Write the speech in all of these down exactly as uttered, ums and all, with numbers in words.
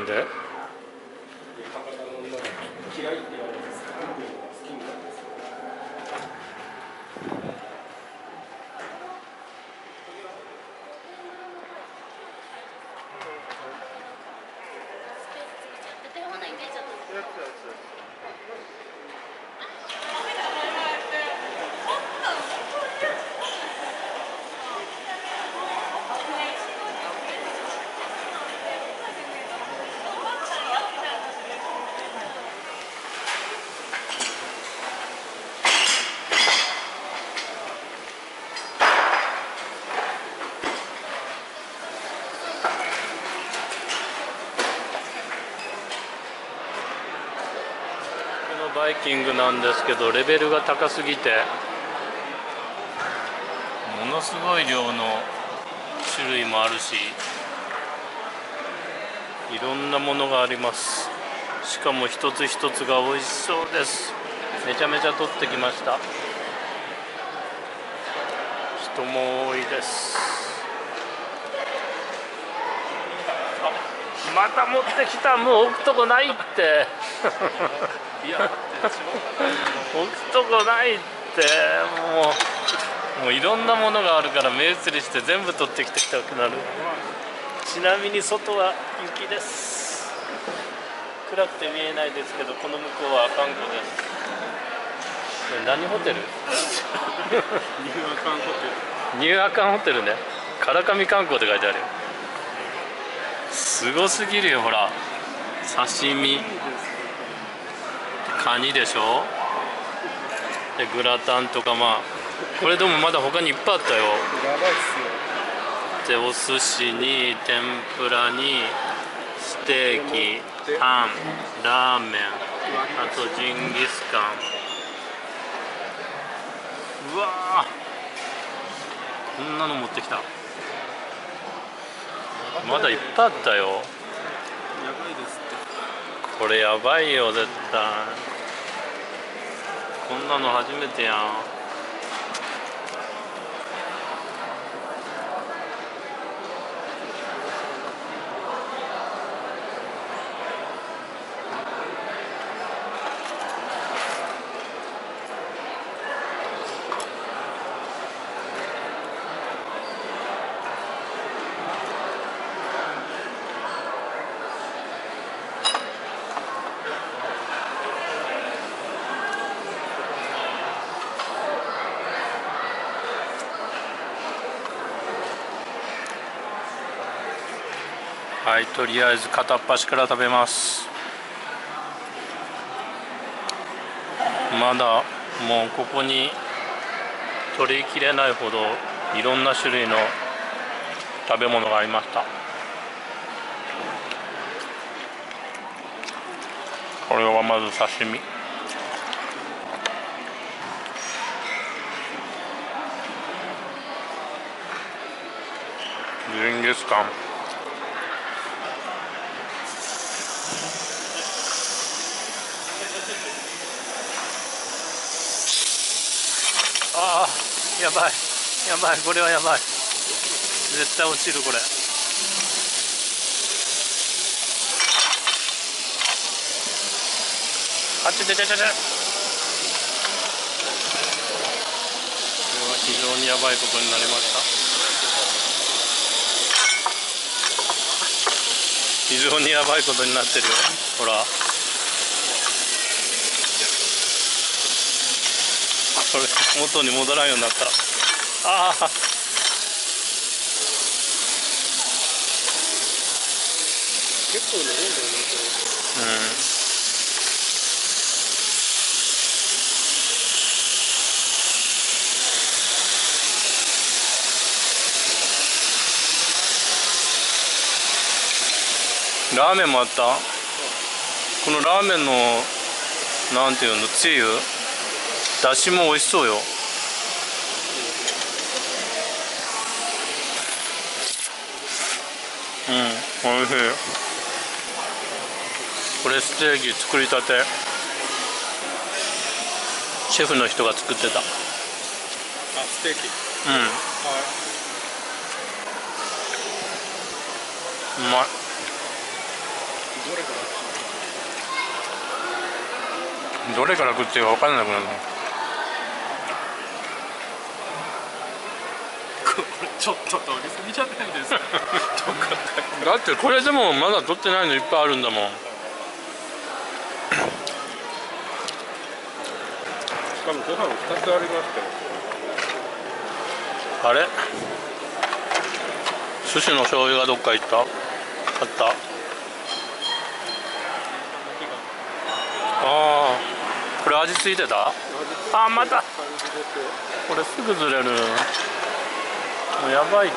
で博多の女が嫌いって言われて好きになったんですよ。 バイキングなんですけどレベルが高すぎてものすごい量の種類もあるしいろんなものがあります。しかも一つ一つが美味しそうです。めちゃめちゃ取ってきました。人も多いです。あ、また持ってきた。もう置くとこないっていや置くとこないって。もうもういろんなものがあるから目移りして全部取ってきてきたくなる。ちなみに外は雪です。暗くて見えないですけどこの向こうは阿寒湖です。これ何ホテルニューアカンホテル。ニューアカンホテルね。唐上観光って書いてあるよ。すごすぎるよ。ほら刺身カニでしょ。でグラタンとか、まあこれでもまだ他にいっぱいあったよ。やばいっすよ。でお寿司に天ぷらにステーキ、タン、ラーメン、あとジンギスカン。うわー、こんなの持ってきた。まだいっぱいあったよ。やばいですって。これやばいよ絶対。こんなの初めてやん。はい、とりあえず片っ端から食べます。まだもうここに取りきれないほどいろんな種類の食べ物がありました。これはまず刺身。ジンギスカン。ああ、やばいやばい、これはやばい。絶対落ちるこれ。あっちちちちち。これは非常にやばいことになりました。非常にやばいことになってるよ。ほらこれ元に戻らんようになった。ああ、結構ね、うん。ラーメンもあった。このラーメンのなんていうの、つゆだしも美味しそうよ。うん、美味しい。これステーキ作りたて、シェフの人が作ってた。あ、ステーキ。うん、はい、うまい。 どれから食っていいか分からなくなるの。 これちょっと取りすぎじゃないですか。 だってこれでもまだ取ってないのいっぱいあるんだもん。 しかもご飯ふたつありましたよ。 あれ寿司の醤油がどっか行った？あった。ああ、これ味付いてた？あ、またこれすぐずれる。もうやばいって。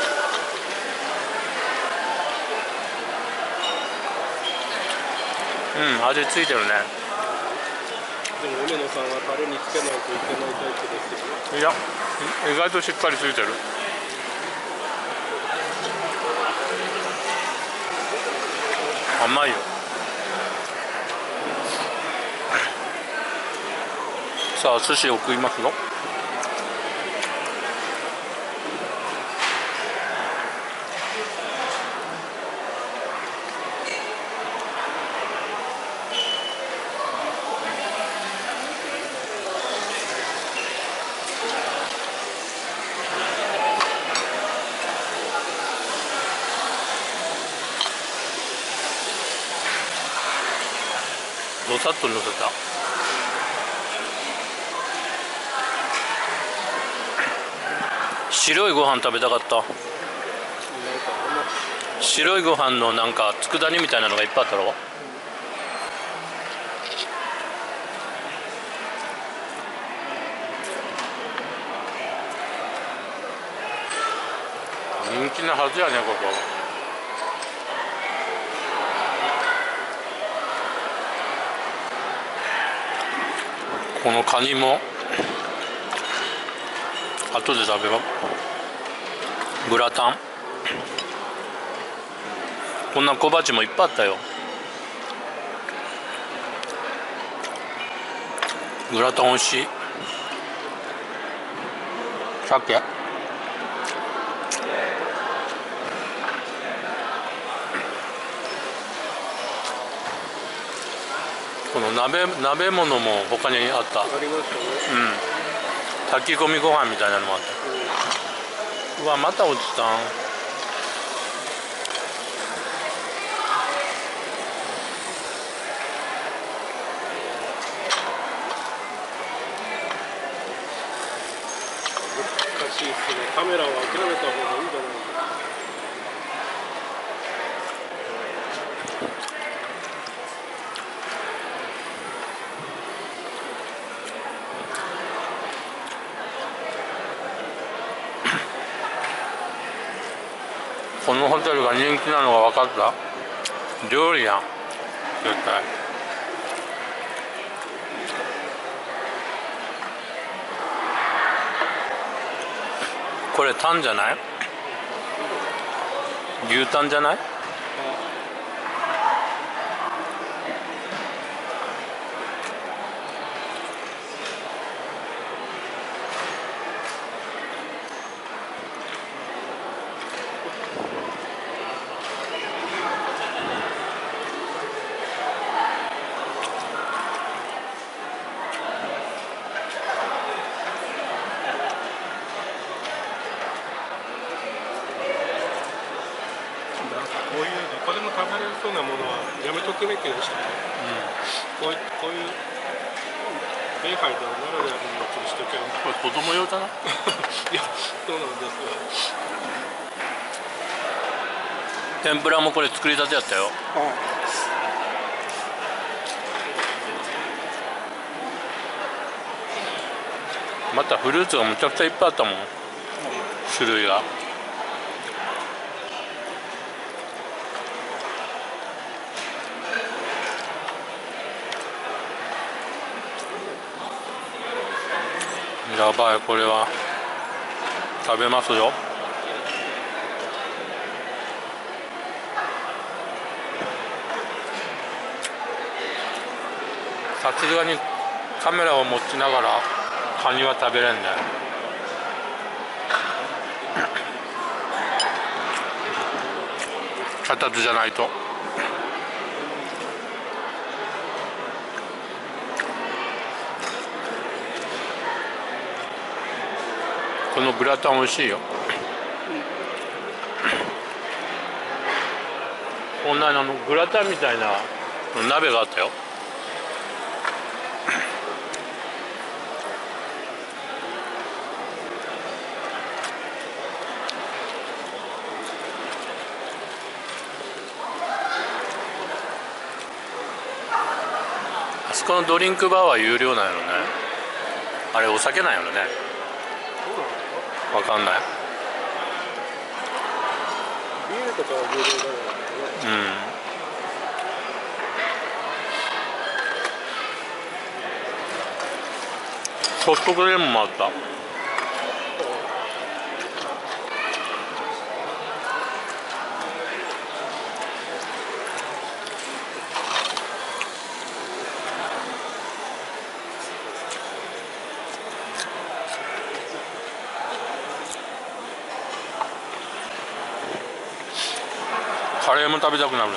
うん、味付いてるね。 でも梅野さんはタレにつけないといけないタイプですよ。 いや、意外としっかりついてる。甘いよ。さあ寿司を食いますよ。どさっと乗せた。白いご飯食べたかった。白いご飯のなんか佃煮みたいなのがいっぱいあったろ。人気なはずやねここ。このカニも後で食べよう。グラタン、こんな小鉢もいっぱいあったよ。グラタンおいしい。鮭、この鍋鍋物も他にあった。 ありましたね。 うん、炊き込みご飯みたいなのもあった。うわ、また落ちたん。 難しいですね。カメラを諦めた方がいいんじゃないですか。 このホテルが人気なのが分かった。料理やん絶対。これタンじゃない？牛タンじゃない？ こういうどこでも食べれそうなものはやめとくべきでしたね。うん、こういこういう米ハイではならではのやつにしとけば。 これ子供用だな。 いや、そうなんですよ。 天ぷらもこれ作りたてやったよ。またフルーツがむちゃくちゃいっぱいあったもん、種類が。やばい、これは食べますよ。さすがにカメラを持ちながらカニは食べれんね。片手じゃないと。 このグラタン美味しいよ。こんなあのグラタンみたいな鍋があったよ。あそこのドリンクバーは有料なんやろね。あれお酒なんやろね。わかんない。 ビールとかは有料だよね。 うん。ソフトクリームもあった。カレーも食べたくなるね。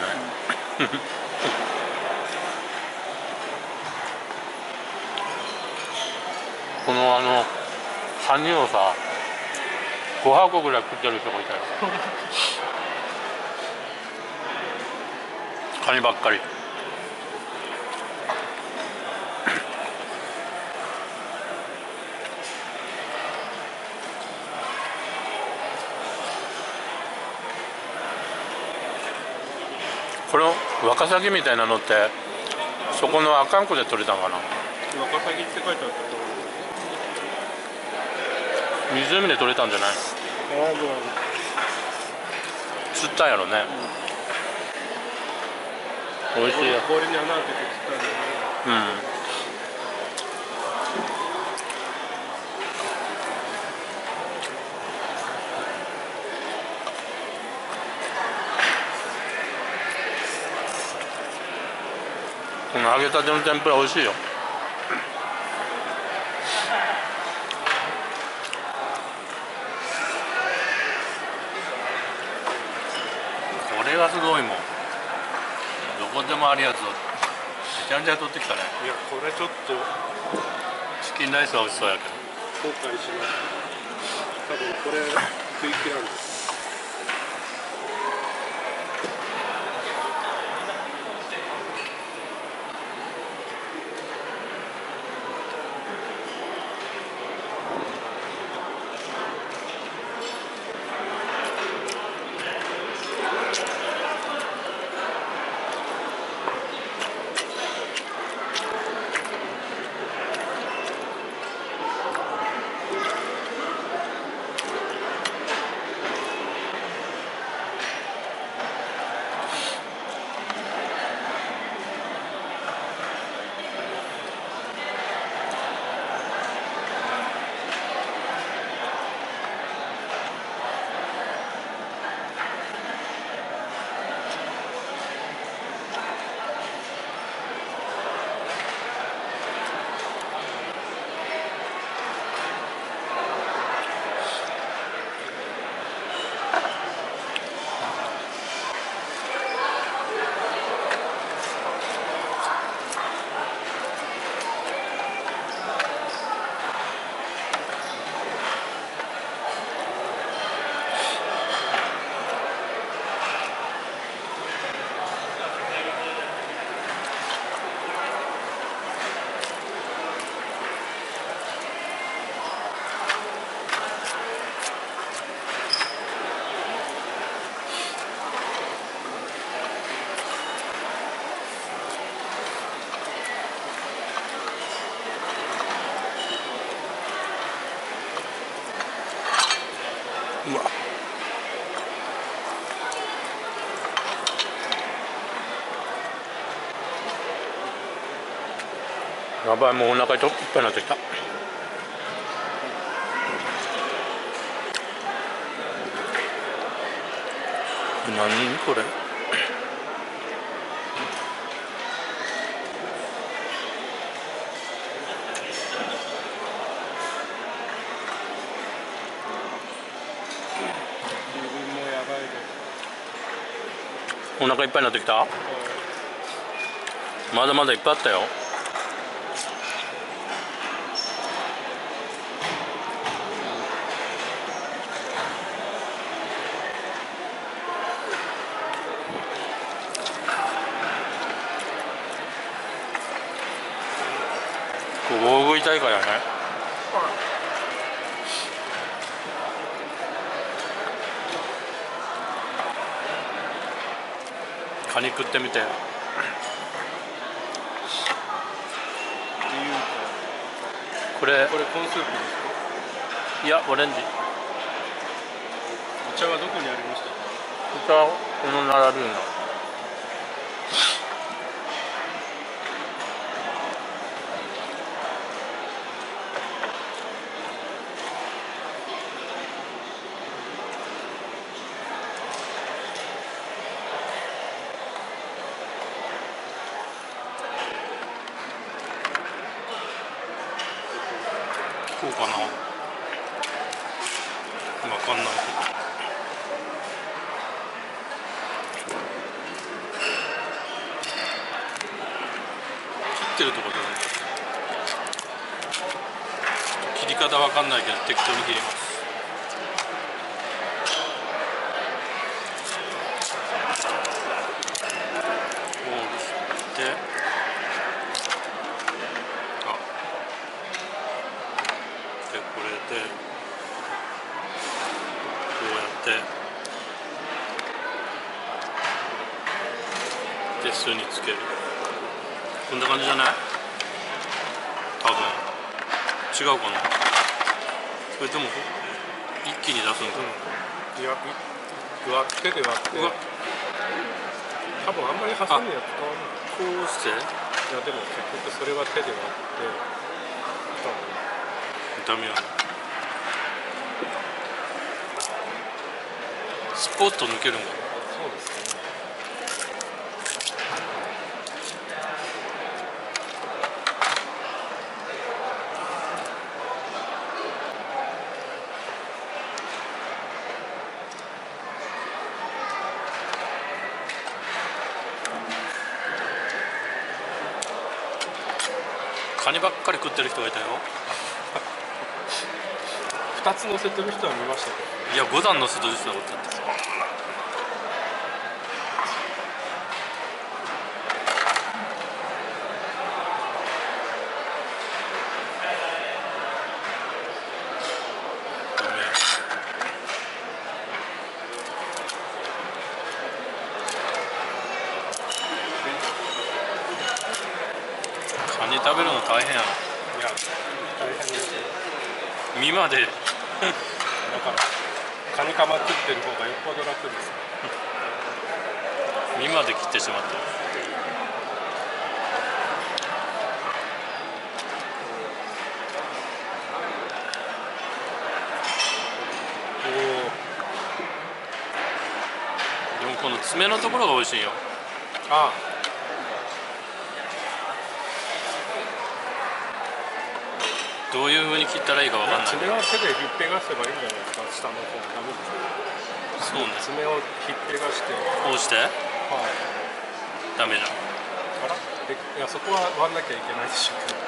このあのカニをさごはこぐらい食ってる人がいたよ。カニばっかり。このワカサギみたいなのってそこの阿寒湖で取れたんかな。 ワカサギって書いてあったと思う。 湖で取れたんじゃない？ ああ、もう釣ったんやろね。うん、美味しいよ。 氷に穴開けて釣ったんだよね。 うん。この揚げたての天ぷら美味しいよ。これがすごいもん。どこでもあるやつをめちゃめちゃ取ってきたね。 いや、これちょっとチキンライスは美味しそうやけど。 後悔します。多分これ食い切らんです。 うわ。やばい、もうお腹いっぱいになってきた。何これ。お腹いっぱいになってきた。まだまだいっぱいあったよ。 大食い大会やね。カニ食ってみて。 っていうかこれこれコーンスープですか？ いやオレンジ。 お茶はどこにありましたか？ お茶この並ぶんだ。こうかな。わかんないけど。切ってるところで、切り方わかんないけど適当に切ります。こう切って、あ、でこれでこうやってで酢につける。こんな感じじゃない？多分違うかな。それとも一気に出すんかな。 いや、割ってで割って。多分あんまりハサミは使わない。 こうして。 いやでも結局それは手で割ってダメやな。スポッと抜けるんだ。 そうですね。 カニばっかり食ってる人がいたよ。 ふたつ乗せてる人は見ましたけど。 いやごだん乗せてる人がおったんですよ。カニ食べるの大変やな。 いや、大変ですよ。 身までだからカニカマ食ってる方がよっぽど楽ですね。 身まで切ってしまった。 おでもこの爪のところが美味しいよ。 ああ、 どういう風に切ったらいいかわかんない。 爪は手でひっぺがせばいいんじゃないですか。下の方ダメですか。 そうね。 爪をひっぺがして。 こうしてはい。 ダメじゃん。 あら、で、いや、そこは割んなきゃいけないでしょうけど。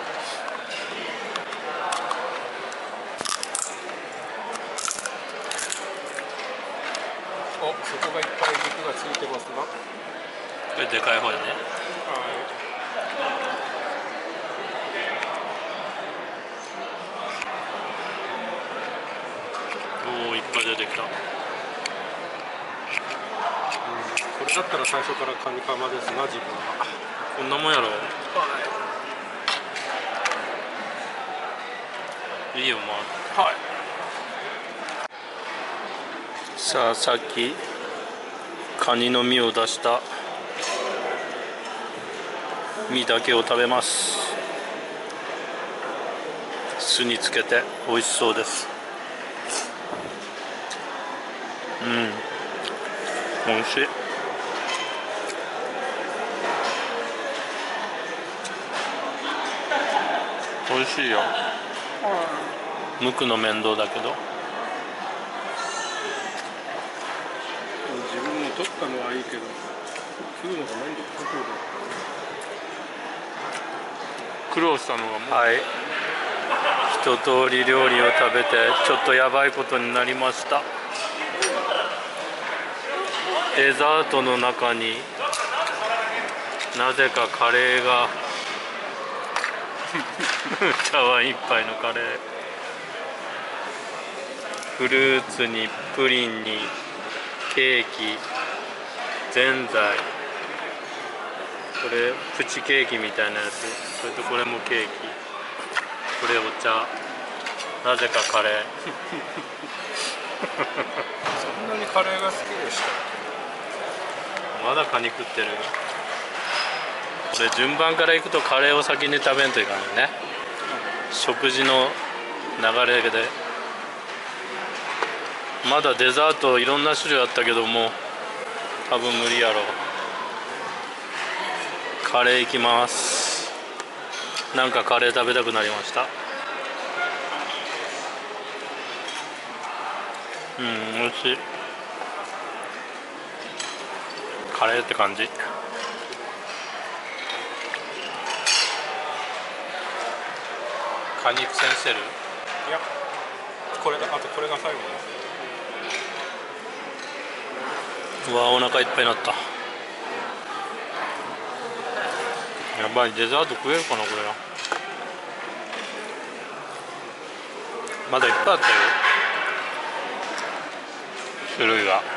お、そこがいっぱい肉がついてますが。 これでかい方やね。 はい。 おおいっぱい出てきた。 うん、これだったら最初からカニカマですな、自分は。 こんなもんやろ。いいよまあ。 はい。 さあさっきカニの身を出した身だけを食べます。酢につけて美味しそうです。うん、美味しい。美味しいよ。剥くの面倒だけど。 自分も取ったのはいいけど、食うのが面倒くさそうで。苦労したのがもう。 はい。一通り料理を食べてちょっとやばいことになりました。デザートの中になぜかカレーが茶碗一杯のカレー、フルーツにプリンにケーキ、ぜんざい、これプチケーキみたいなやつ、それとこれもケーキ、これお茶、なぜかカレーそんなにカレーが好きでした？ まだカニ食ってる。これ順番からいくとカレーを先に食べんといかんよね、食事の流れで。まだデザートいろんな種類あったけども多分無理やろ。カレーいきます。なんかカレー食べたくなりました。うん、美味しい。カレーって感じ。果肉センセル。 いや、これがあとこれが最後です。 うわ、お腹いっぱいになった。やばい、デザート食えるかなこれ。まだいっぱいあったよ、種類が。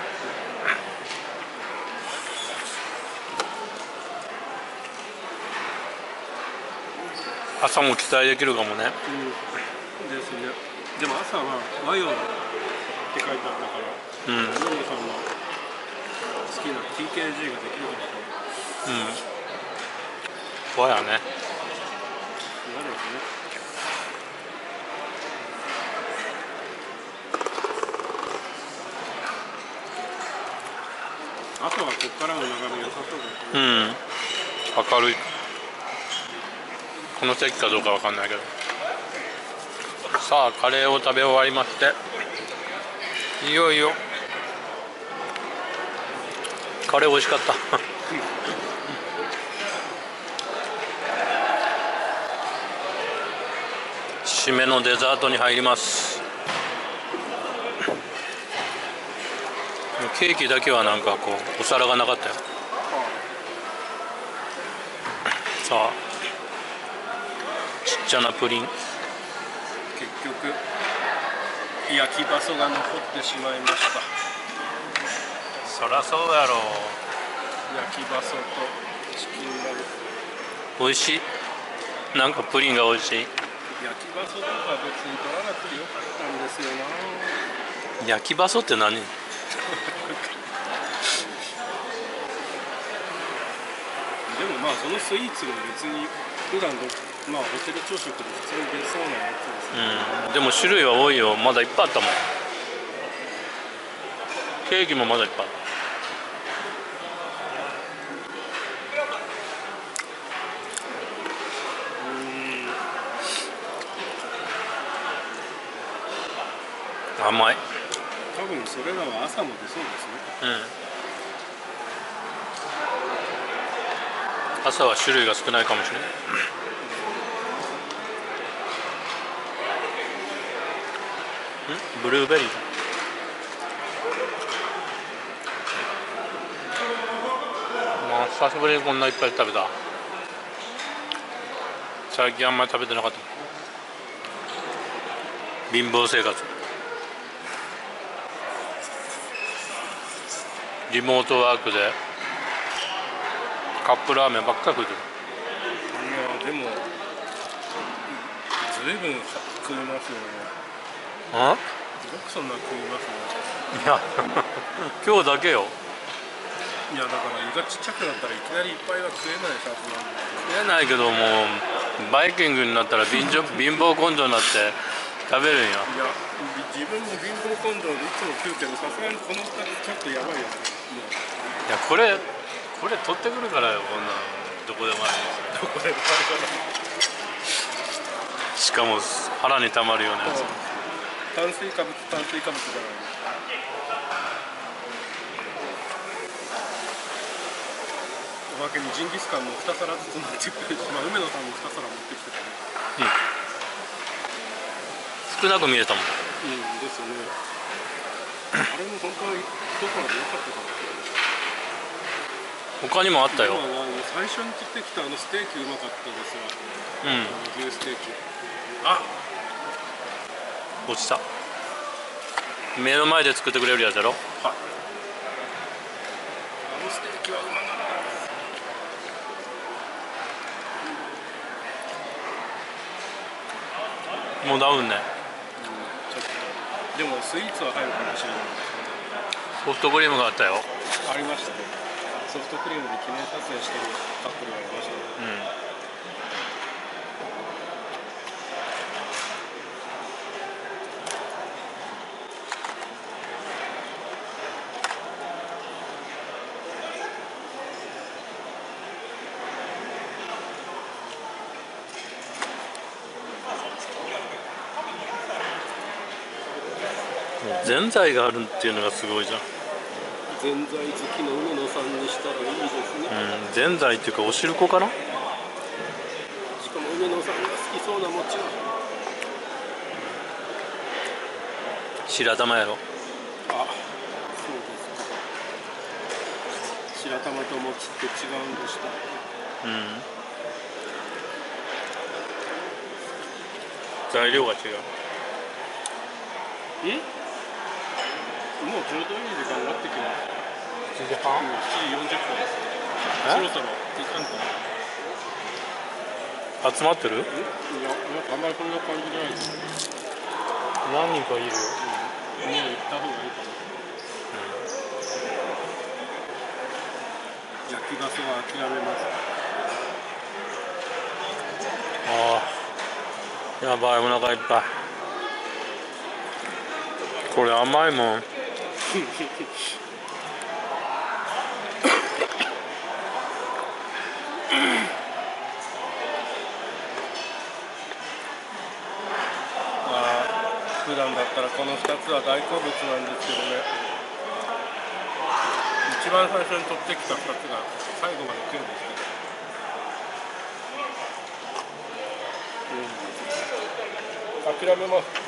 朝も期待できるかもね。 うんですね。でも朝は和洋って書いてあったから、うん、野村さんの好きな ティーケージー ができるかもしれない。 うん。和やね。 嫌ですね。あとはここからの眺め良さそうですね。 うん。明るい。この席かどうかわかんないけど。さあカレーを食べ終わりまして、いよいよカレー美味しかった締めのデザートに入ります。ケーキだけはなんかこうお皿がなかったよ。さあちっちゃなプリン。 結局焼き場所が残ってしまいました。 そりゃそうやろう。 焼き場所とチキンライス美味しい。なんかプリンが美味しい。 焼き場所とか別に取らなくてよかったんですよな。 焼き場所って何？ でもまあそのスイーツも別に普段のまあホテル朝食で普通に出そうなやつですね。 うん、でも種類は多いよ。まだいっぱいあったもん。ケーキもまだいっぱいあった。甘い。 多分それらは朝も出そうですね。 うん。朝は種類が少ないかもしれない。ん？ブルーベリー。まあ久しぶりにこんないっぱい食べた。最近あんまり食べてなかった。貧乏生活。リモートワークでカップラーメンばっかり食うてる。 いやでもずいぶん食いますよね。 あ？ よくそんな食いますね。 いや今日だけよ。 いやだから胃がちっちゃくなったらいきなりいっぱいは食えないはずなんで。 食えないけどもバイキングになったら貧乏貧乏根性になって食べるんや。 いや自分も貧乏根性でいつも食うけど、さすがにこのふたつちょっとやばいよね。 いやこれこれ取ってくるからよ。こんなんどこでもあるんですよ。 どこでもあるからしかも腹にたまるようなやつ。 炭水化物炭水化物じゃない。おまけにジンギスカンもに皿ずつ持ってくるし、まあ、梅野さんもに皿持ってきてたね。 うん、少なく見えたもん。 うんですね。あれも本当は一皿でよかったかもしれない。 他にもあったよ。 今は最初に取ってきたあのステーキうまかったですわ。 うん。 牛ステーキ。あ、 落ちた。目の前で作ってくれるやつだろ。 はい。あのステーキはうまかった。 もうダウンね。 ちょっとでもスイーツは入るかもしれない。 ソフトクリームがあったよ。 ありましたね。ソフトクリームで記念撮影してるカップルがいましたね。 うん。ぜんざいがあるっていうのがすごいじゃん。 ぜんざい好きの上野さんにしたらいいですね。 うん、ぜんざいっていうかおしるこかな。 しかも上野さんが好きそうな餅は白玉やろ。 あ、そうですか。白玉と餅って違うんでした。 うん。材料が違う。 え？もうちょうどいい時間になってきます。 しちじはん？ しちじよんじゅっぷんです。そろそろ行かんと。 集まってる？ いや、あんまりこんな感じじゃないです。 何人かいるよ。 うん、もう行った方がいいかな。うん、焼きガスは諦めます。 ああ、やばい、お腹いっぱい。これ甘いもん。 普段だったらこのふたつは大好物なんですけどね。一番最初に取ってきたふたつが最後まで全部してる。うん、諦めます。